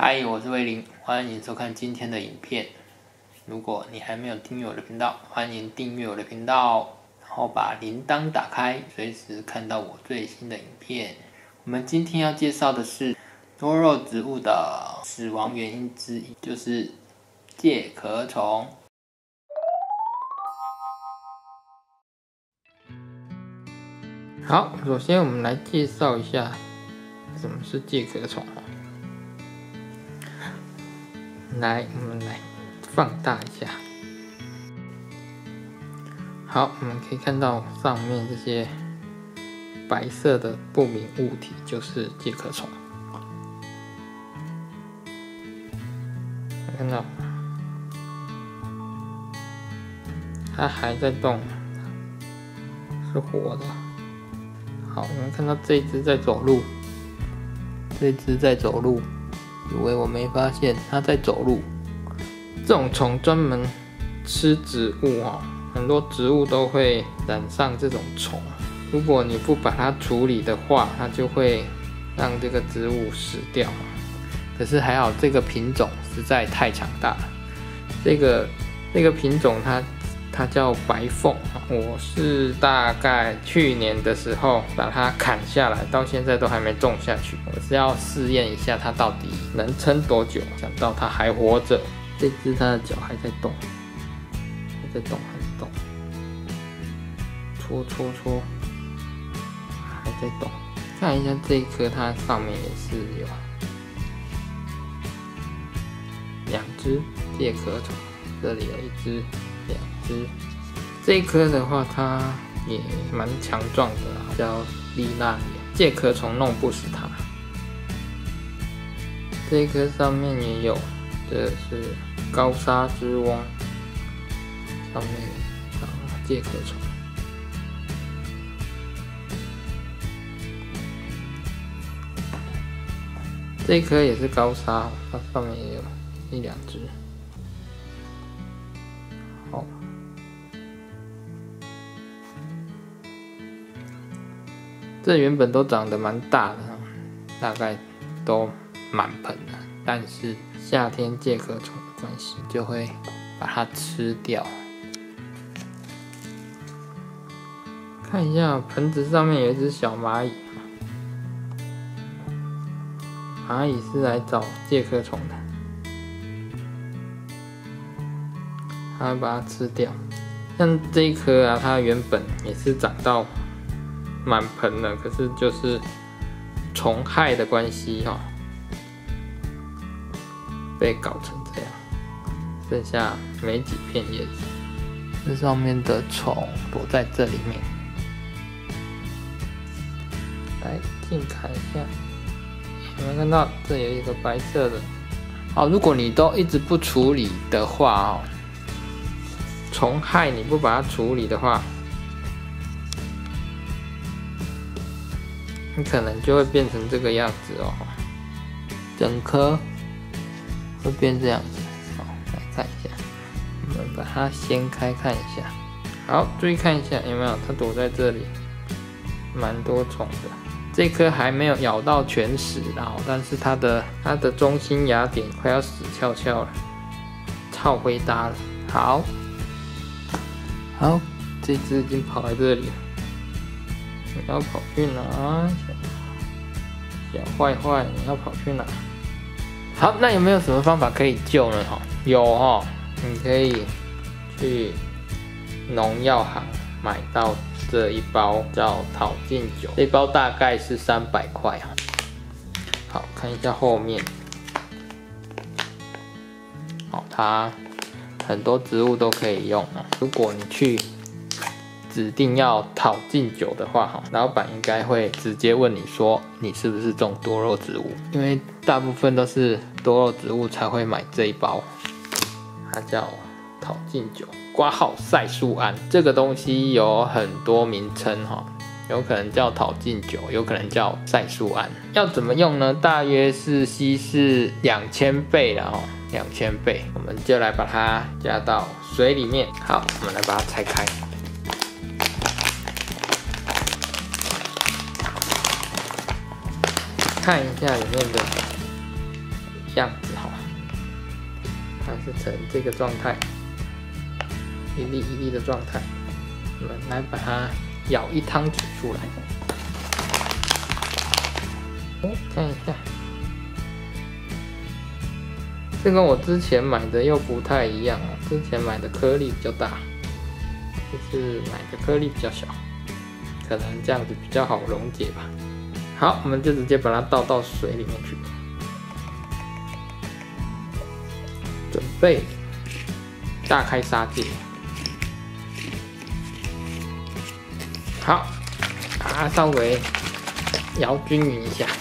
嗨，我是威林，欢迎收看今天的影片。如果你还没有订阅我的频道，欢迎订阅我的频道，然后把铃铛打开，随时看到我最新的影片。我们今天要介绍的是多肉植物的死亡原因之一，就是介壳虫。好，首先我们来介绍一下什么是介壳虫。我们来放大一下。好，我们可以看到上面这些白色的不明物体就是介壳虫。看到它还在动，是活的。好，我们看到这一只在走路，以为我没发现它在走路。这种虫专门吃植物哦，很多植物都会染上这种虫。如果你不把它处理的话，它就会让这个植物死掉。可是还好，这个品种实在太强大了。这个品种它叫白凤，我是大概去年的时候把它砍下来，到现在都还没种下去。我是要试验一下它到底能撑多久。想到它还活着，这只它的脚还在动，还在动，搓，还在动。看一下这一颗，它上面也是有2只介壳虫，这里有1只。2只，这一颗的话，它也蛮强壮的，叫利纳莲，介壳虫弄不死它。这一颗上面也有，这是高沙之翁，上面有介壳虫。这一颗也是高沙，它上面也有1、2只。好，这原本都长得蛮大的，大概都满盆了，但是夏天介壳虫的关系，就会把它吃掉。看一下盆子上面有一只小蚂蚁，蚂蚁是来找介壳虫的。它会把它吃掉。像这一颗啊，它原本也是长到满盆了，可是就是虫害的关系哈，被搞成这样，剩下没几片叶子。这上面的虫躲在这里面，来近看一下，有没有看到这有一个白色的？好，如果你都一直不处理的话哦，虫害你不把它处理的话，你可能就会变成这个样子哦，整颗会变这样子。好，来看一下，我们把它掀开看一下。好，注意看一下有没有，它躲在这里，蛮多虫的。这颗还没有咬到全死，但是它的中心芽点快要死翘翘了，超灰搭了。好，这只已经跑来这里了，你要跑去哪？小坏坏，你要跑去哪？好，那有没有什么方法可以救呢？有哦，你可以去农药行买到这一包叫讨净酒，这一包大概是300块。好，看一下后面，好，它很多植物都可以用啊。如果你去指定要讨净酒的话，老板应该会直接问你说你是不是种多肉植物，因为大部分都是多肉植物才会买这一包。它叫讨净酒，括号赛素胺，这个东西有很多名称哈，有可能叫讨净酒，有可能叫赛素胺。要怎么用呢？大约是稀释2000倍了，2000倍，我们就来把它加到水里面。好，我们来把它拆开，看一下里面的样子哈，它是呈这个状态，一粒一粒的状态。我们来把它舀一汤匙出来，看一下，这跟我之前买的又不太一样啊。之前买的颗粒比较大，这次买的颗粒比较小，可能这样子比较好溶解吧。好，我们就直接把它倒到水里面去，准备大开杀戒。好，把它稍微摇均匀一下。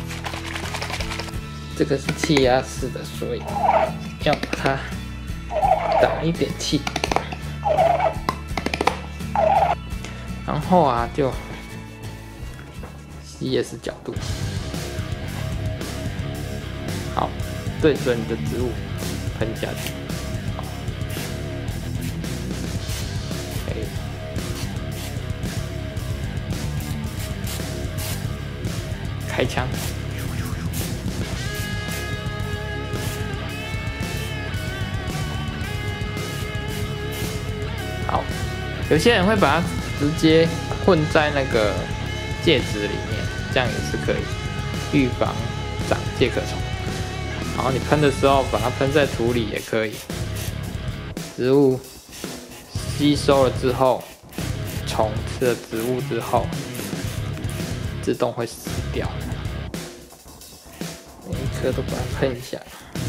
这个是气压式的，所以要把它打一点气，然后啊就CES 角度，好，对准你的植物喷下去。开枪，好，有些人会把它直接混在那个介质里面，这样也是可以预防长介壳虫。然后你喷的时候，把它喷在土里也可以，植物吸收了之后，虫吃了植物之后，自动会死掉。每一颗都把它喷一下，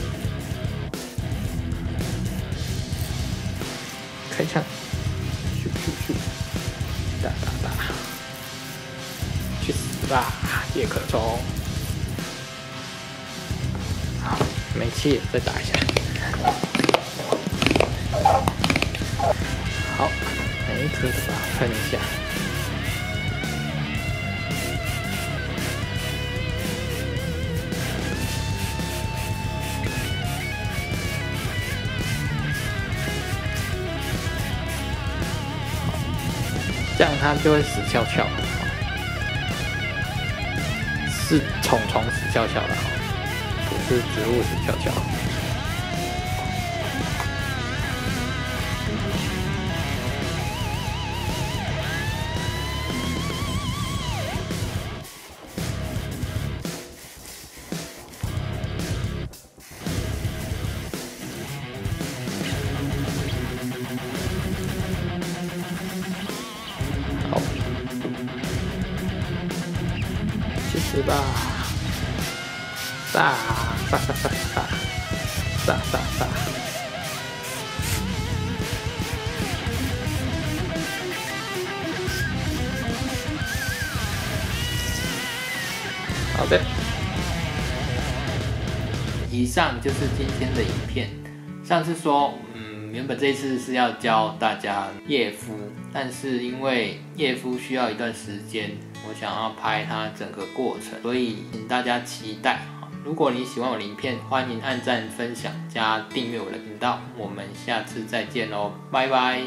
开枪，咻咻咻，打打打，去死吧，介壳虫！好，没气，再打一下。好，每一颗都把它喷一下。这样它就会死翘翘，是虫死翘翘的，不是植物死翘翘。是吧？杀！好的，以上就是今天的影片。上次说，原本这一次是要教大家叶敷，但是因为叶敷需要一段时间，我想要拍它整个过程，所以请大家期待。如果你喜欢我的影片，欢迎按赞、分享、加订阅我的频道。我们下次再见喽，拜拜。